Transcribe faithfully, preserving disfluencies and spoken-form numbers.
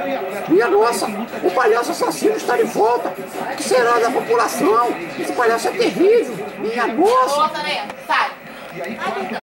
Minha nossa, o palhaço assassino está de volta. O que será da população? Esse palhaço é terrível. Minha nossa. Volta, né? Sai.